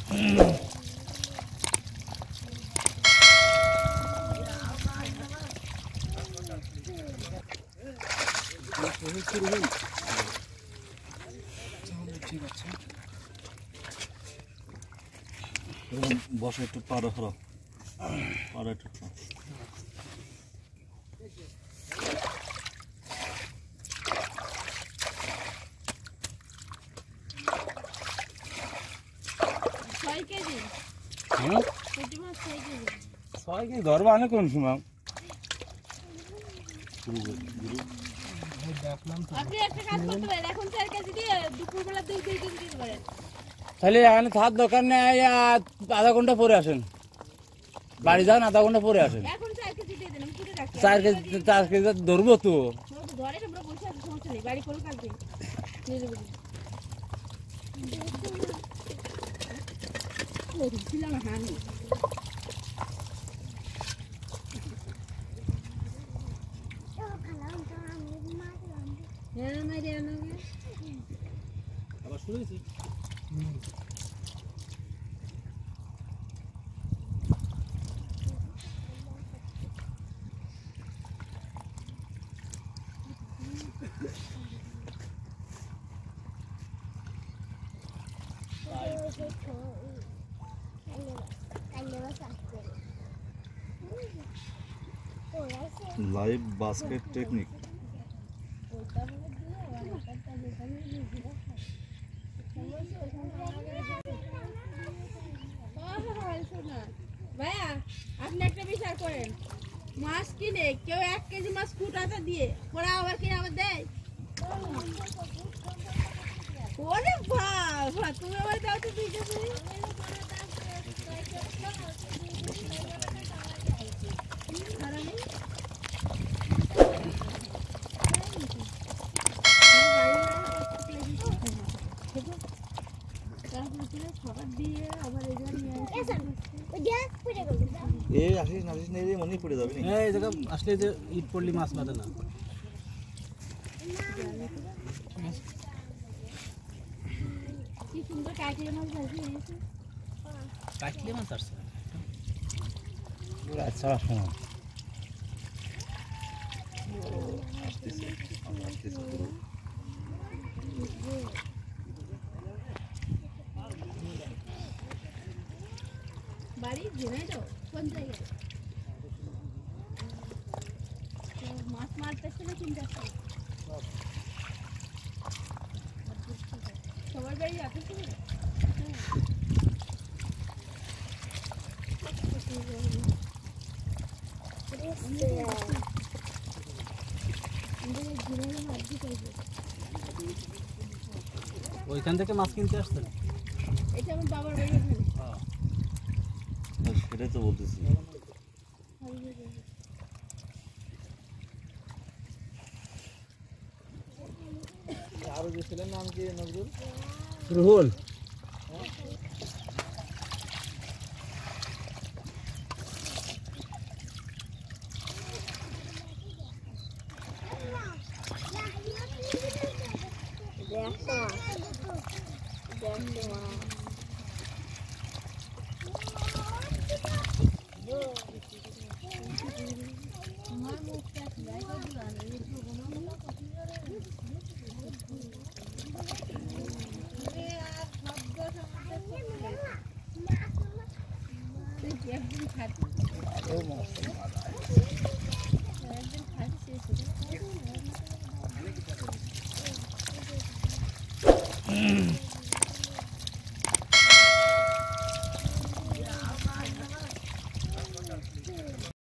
ঠিক আছে বসে একটু পাড়া খারাপ পাড়া একটু ধরবা না কোন সময় তাহলে এখানে থাকার দরকার নেই আধা ঘন্টা পরে আসেন বাড়ি যান আধা ঘন্টা পরে আসেন 4 কেজি ধরবো তো আবার শুরু হয়েছে লাইভ বাস্কেট টেকনিক ভাইয়া আপনি একটা বিচার করেন মাছ কিনে কেউ 1 কেজি মাছ কুটাতে দিয়ে ওরা আবার কিনে আবার দেয় ওরে বাবা তুমি আবার দাও তো 2 কেজি আসিস মনে পড়ে যাবে এই জায়গা আসলে যে ইট পড়লি মাছ বাঁধে না কি সুন্দর কাটলে মাছ ভাজি কাটলে মাছ আসছে আচ্ছা আসতেছে বাড়ি ঘুরে যাও কোন জায়গায় মাছ মারতেছে না চিন্তা সবার বাড়ি যাচ্ছে ওইখান থেকে মাছ কিনতে আসতেন এটা আমার বাবার বাড়ি সেটাই তো বলতেছি আরো যে ছেলের নাম কি নজরুল রুহুল একদিন খাচ্ছি